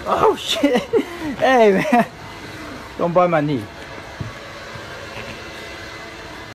Oh shit! Hey man, don't bite my knee.